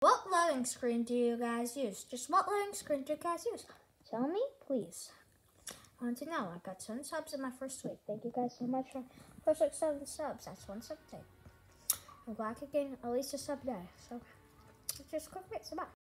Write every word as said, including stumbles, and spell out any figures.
what loading screen do you guys use? Just what loading screen do you guys use? Tell me, please. I want to know. I got ten subs in my first week. Thank you guys so much for first like seven subs. That's one sub day. I'm glad I could gain at least a sub day. So just quick bits. Bye.